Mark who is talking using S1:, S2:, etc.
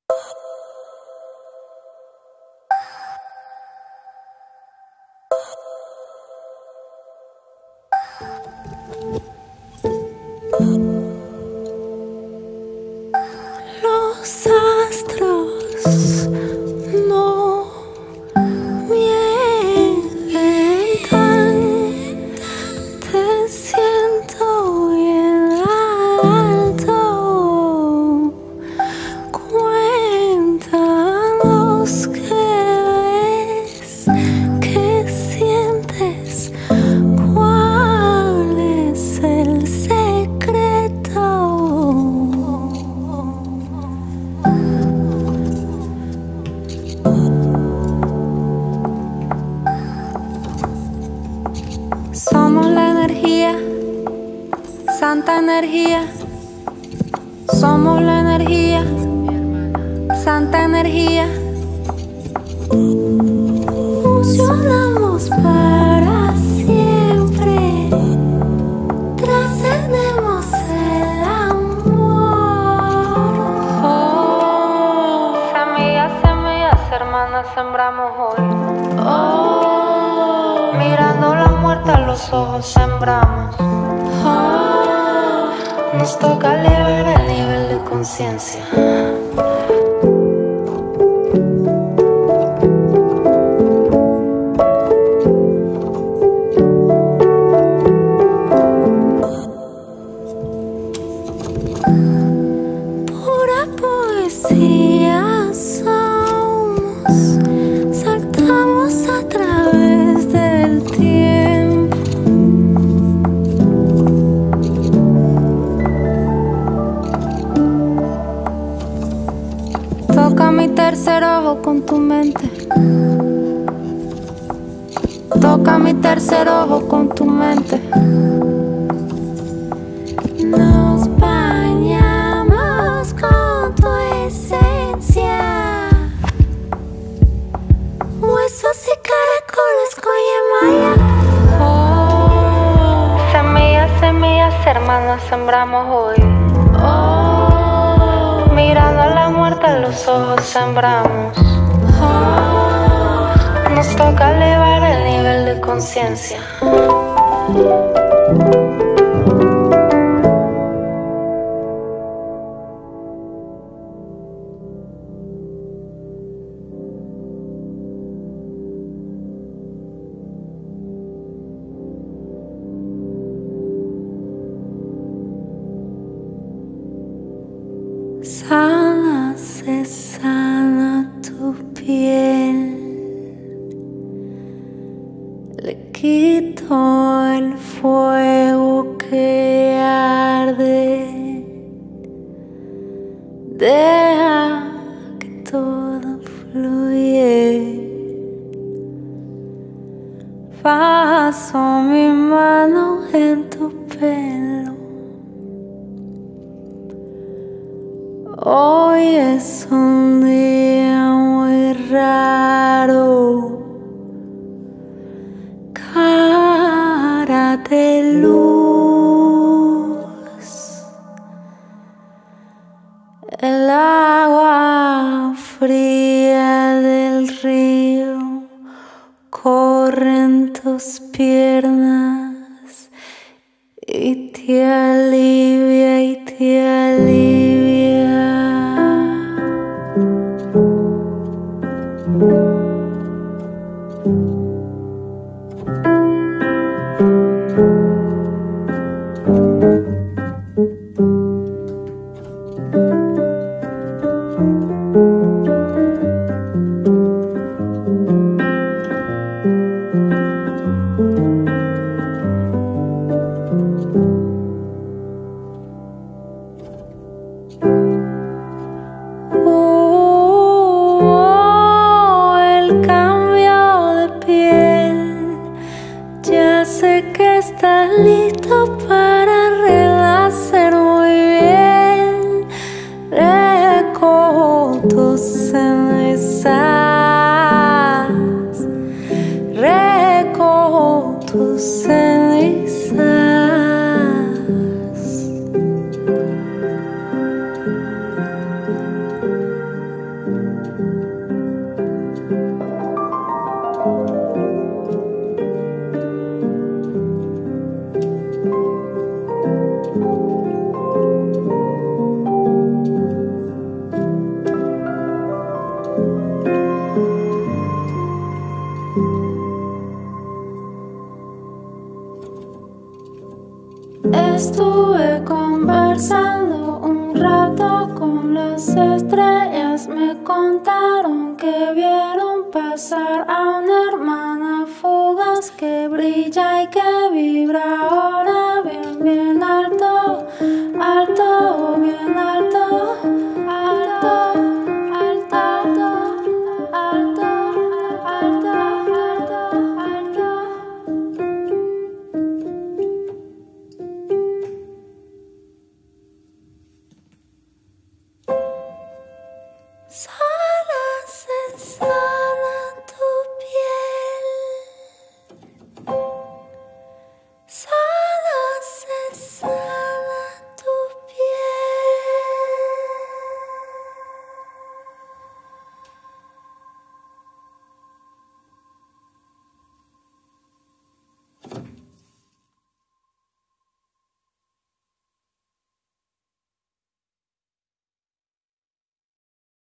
S1: Los astros no mientan, te siento bien alto. Cuéntanos qué ves, qué sientes, cuál es el secreto. Somos la energía, santa energía. Somos la energía, santa energía. Funcionamos para siempre, trascendemos el amor. Oh, semillas, semillas, hermanas, sembramos hoy. Oh, mirando la muerte a los ojos sembramos. Oh, nos toca elevar el nivel de conciencia. Pura poesía somos, saltamos a través del tiempo. Toca mi tercer ojo con tu mente. Toca mi tercer ojo con tu mente. Nos bañamos con tu esencia. Huesos y caracoles con yemaya. Oh, semillas, semillas, hermanas, sembramos hoy. Oh, mirando a la muerte a los ojos sembramos. Oh, nos toca elevar el nivel de conciencia. Sana, se sana tu piel. Le quito el fuego que arde. Deja que todo fluye. Paso mi mano en tu pelo. Hoy es un día muy raro. Cara de luz. El agua fría del río corre en tus piernas y te alivia y te alivia. Sé que estás listo para renacer muy bien. Recojo tus cenizas. Recojo tus cenizas. Estuve conversando un rato con las estrellas. Me contaron que vieron pasar a una hermana fugaz que brilla y que vibra ahora bien, bien alto, alto, bien alto, alto, alto, alto, alto, alto, alto.